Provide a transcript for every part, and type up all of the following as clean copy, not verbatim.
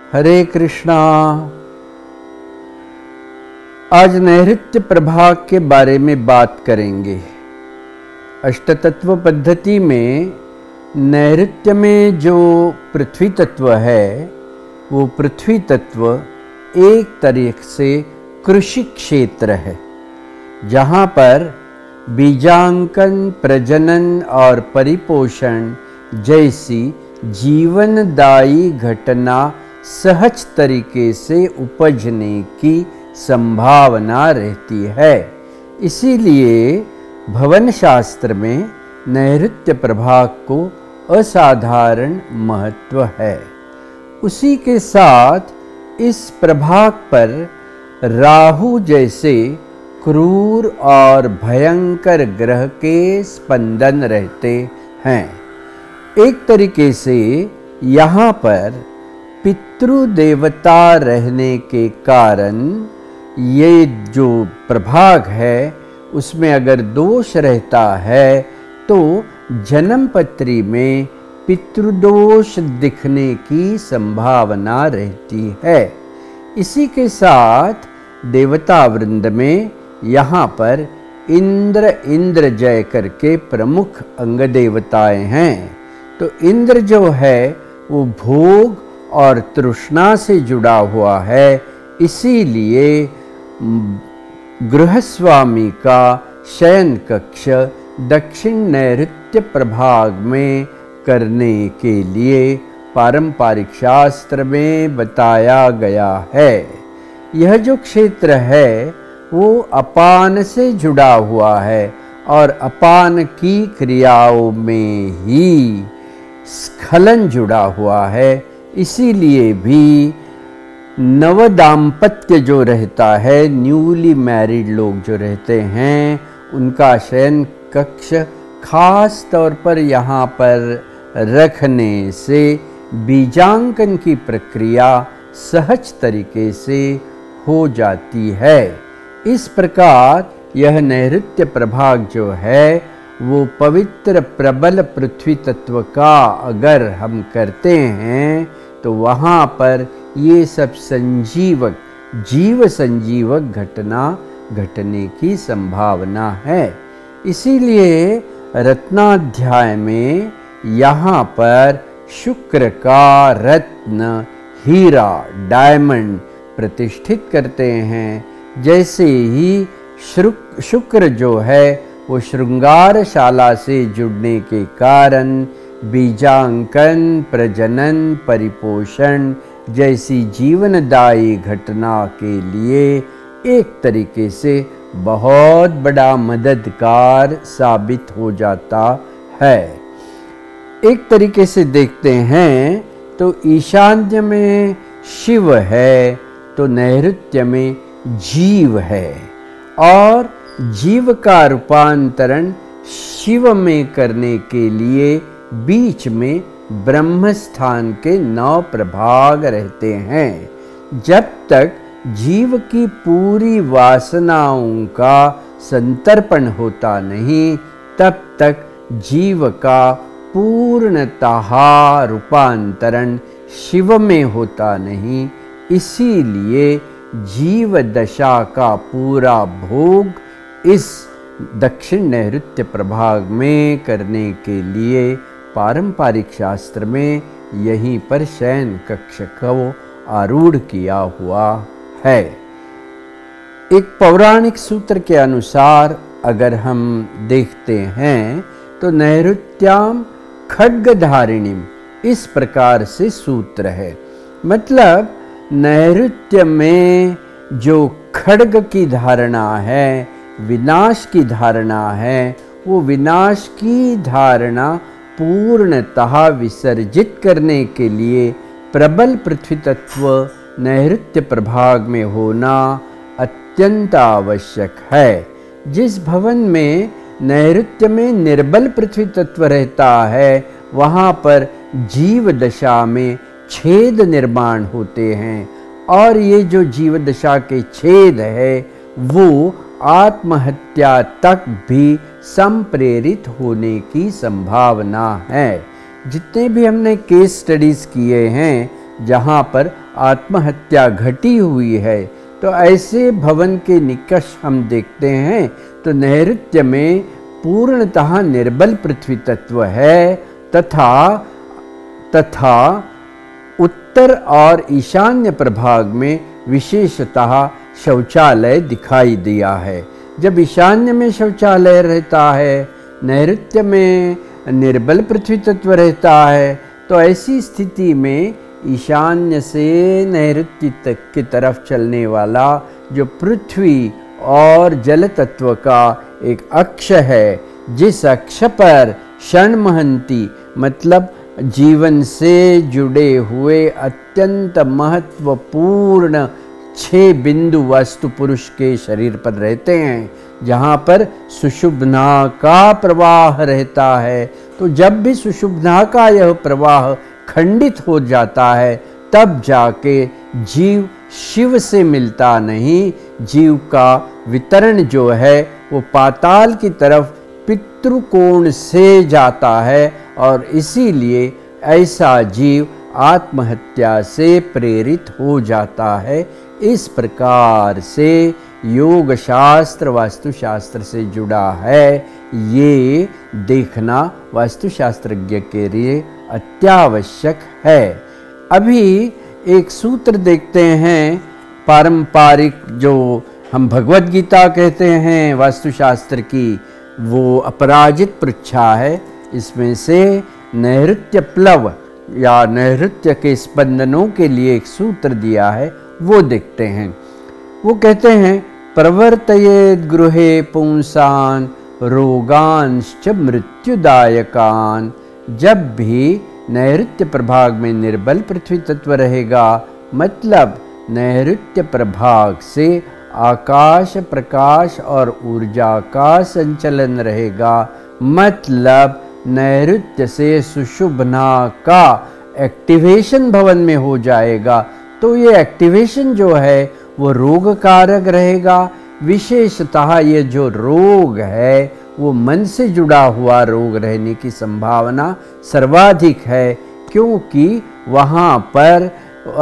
हरे कृष्णा। आज नैऋत्य प्रभाग के बारे में बात करेंगे। अष्टतत्व पद्धति में नैऋत्य में जो पृथ्वी तत्व है वो पृथ्वी तत्व एक तरह से कृषि क्षेत्र है, जहाँ पर बीजांकन, प्रजनन और परिपोषण जैसी जीवनदायी घटना सहज तरीके से उपजने की संभावना रहती है। इसीलिए भवन शास्त्र में नैऋत्य प्रभाग को असाधारण महत्व है। उसी के साथ इस प्रभाग पर राहु जैसे क्रूर और भयंकर ग्रह के स्पंदन रहते हैं। एक तरीके से यहाँ पर पितृदेवता रहने के कारण ये जो प्रभाग है उसमें अगर दोष रहता है तो जन्मपत्री में पितृदोष दिखने की संभावना रहती है। इसी के साथ देवता वृंद में यहाँ पर इंद्र जय करके प्रमुख अंग देवताएं हैं। तो इंद्र जो है वो भोग और तृष्णा से जुड़ा हुआ है। इसीलिए गृहस्वामी का शयन कक्ष दक्षिण नैऋत्य प्रभाग में करने के लिए पारंपरिक शास्त्र में बताया गया है। यह जो क्षेत्र है वो अपान से जुड़ा हुआ है और अपान की क्रियाओं में ही स्खलन जुड़ा हुआ है। इसीलिए भी नवदाम्पत्य जो रहता है, न्यूली मैरिड लोग जो रहते हैं, उनका शयन कक्ष खास तौर पर यहाँ पर रखने से बीजांकन की प्रक्रिया सहज तरीके से हो जाती है। इस प्रकार यह नैऋत्य प्रभाग जो है वो पवित्र प्रबल पृथ्वी तत्व का अगर हम करते हैं तो वहाँ पर ये सब संजीवक, जीव संजीवक घटना घटने की संभावना है। इसीलिए रत्नाध्याय में यहाँ पर शुक्र का रत्न, हीरा, डायमंड प्रतिष्ठित करते हैं। जैसे ही शुक्र जो है वो श्रृंगारशाला से जुड़ने के कारण बीजांकन, प्रजनन, परिपोषण जैसी जीवनदायी घटना के लिए एक तरीके से बहुत बड़ा मददगार साबित हो जाता है। एक तरीके से देखते हैं तो ईशान्य में शिव है तो नैऋत्य में जीव है, और जीव का रूपांतरण शिव में करने के लिए बीच में ब्रह्म स्थान के 9 प्रभाग रहते हैं। जब तक जीव की पूरी वासनाओं का संतर्पण होता नहीं, तब तक जीव का पूर्णतः रूपांतरण शिव में होता नहीं। इसीलिए जीव दशा का पूरा भोग इस दक्षिण नैऋत्य प्रभाग में करने के लिए पारंपरिक शास्त्र में यहीं पर शयन कक्ष को आरूढ़ किया हुआ है। एक पौराणिक सूत्र के अनुसार अगर हम देखते हैं तो नैऋत्याम खड्गधारिणीम, इस प्रकार से सूत्र है। मतलब नैऋत्य में जो खड्ग की धारणा है, विनाश की धारणा है, वो विनाश की धारणा पूर्णतः विसर्जित करने के लिए प्रबल पृथ्वी तत्व नैऋत्य प्रभाग में होना अत्यंत आवश्यक है। जिस भवन में नैऋत्य में निर्बल पृथ्वी तत्व रहता है वहाँ पर जीव दशा में छेद निर्माण होते हैं, और ये जो जीव दशा के छेद है वो आत्महत्या तक भी संप्रेरित होने की संभावना है। जितने भी हमने केस स्टडीज़ किए हैं जहाँ पर आत्महत्या घटी हुई है। तो ऐसे भवन के निकष हम देखते हैं तो नैऋत्य में पूर्णतः निर्बल पृथ्वी तत्व है तथा उत्तर और ईशान्य प्रभाग में विशेषतः शौचालय दिखाई दिया है। जब ईशान्य में शौचालय रहता है, नैऋत्य में निर्बल पृथ्वी तत्व रहता है, तो ऐसी स्थिति में ईशान्य से नैऋत्य तक की तरफ चलने वाला जो पृथ्वी और जल तत्व का एक अक्ष है, जिस अक्ष पर षण्महंती मतलब जीवन से जुड़े हुए अत्यंत महत्वपूर्ण 6 बिंदु वास्तु पुरुष के शरीर पर रहते हैं, जहाँ पर सुषुम्ना का प्रवाह रहता है। तो जब भी सुषुम्ना का यह प्रवाह खंडित हो जाता है, तब जाके जीव शिव से मिलता नहीं, जीव का वितरण जो है वो पाताल की तरफ पितृकोण से जाता है, और इसीलिए ऐसा जीव आत्महत्या से प्रेरित हो जाता है। इस प्रकार से योग शास्त्र वास्तुशास्त्र से जुड़ा है, ये देखना वास्तुशास्त्रज्ञ के लिए अत्यावश्यक है। अभी एक सूत्र देखते हैं, पारंपरिक जो हम भगवत गीता कहते हैं वास्तुशास्त्र की, वो अपराजित पृच्छा है। इसमें से नैऋत्य प्लव या नैऋत्य के स्पंदनों के लिए एक सूत्र दिया है, वो देखते हैं। वो कहते हैं, प्रवर्तयेद गृहे पुंसान रोगांश्च मृत्युदायकान। जब भी नैऋत्य प्रभाग में निर्बल पृथ्वी तत्व रहेगा, मतलब नैऋत्य प्रभाग से आकाश प्रकाश और ऊर्जा का संचलन रहेगा, मतलब नैऋत्य से सुषुम्ना का एक्टिवेशन भवन में हो जाएगा, तो ये एक्टिवेशन जो है वो रोग कारक रहेगा। विशेषतः ये जो रोग है वो मन से जुड़ा हुआ रोग रहने की संभावना सर्वाधिक है, क्योंकि वहाँ पर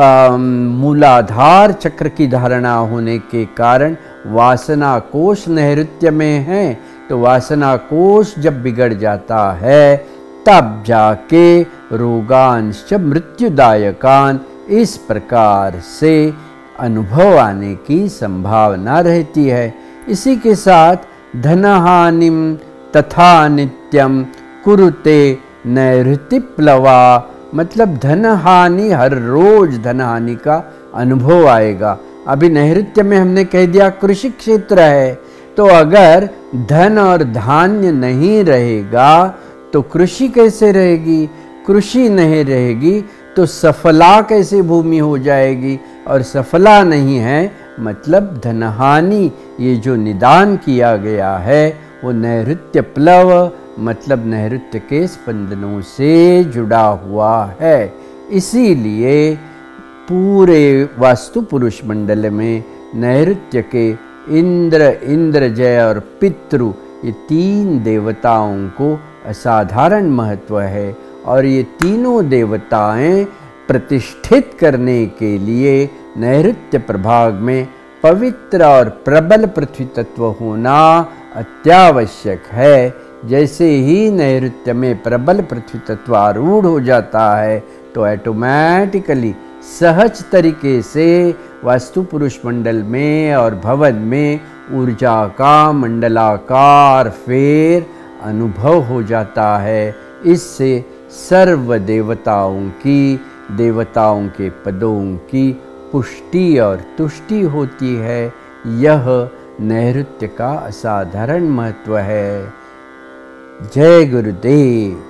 मूलाधार चक्र की धारणा होने के कारण वासना कोश नैऋत्य में है। तो वासना कोश जब बिगड़ जाता है, तब जाके रोगांश्च मृत्युदायकान इस प्रकार से अनुभव आने की संभावना रहती है। इसी के साथ धनहानिम तथा नित्यम कुरुते नैऋत्य प्लवा, मतलब धन हानि, हर रोज धन हानि का अनुभव आएगा। अभी नैऋत्य में हमने कह दिया कृषि क्षेत्र है, तो अगर धन और धान्य नहीं रहेगा तो कृषि कैसे रहेगी? कृषि नहीं रहेगी तो सफला कैसे भूमि हो जाएगी, और सफला नहीं है मतलब धनहानि। ये जो निदान किया गया है वो नैऋत्य प्लव मतलब नैऋत्य के स्पंदनों से जुड़ा हुआ है। इसीलिए पूरे वास्तु पुरुष मंडल में नैऋत्य के इंद्र, इंद्रजय और पितृ, ये 3 देवताओं को असाधारण महत्व है, और ये तीनों देवताएं प्रतिष्ठित करने के लिए नैऋत्य प्रभाग में पवित्र और प्रबल पृथ्वी तत्व होना अत्यावश्यक है। जैसे ही नैऋत्य में प्रबल पृथ्वी तत्व आरूढ़ हो जाता है तो ऑटोमेटिकली सहज तरीके से वास्तु पुरुष मंडल में और भवन में ऊर्जा का मंडलाकार फेर अनुभव हो जाता है। इससे सर्व देवताओं के पदों की पुष्टि और तुष्टि होती है। यह नैऋत्य का असाधारण महत्व है। जय गुरुदेव।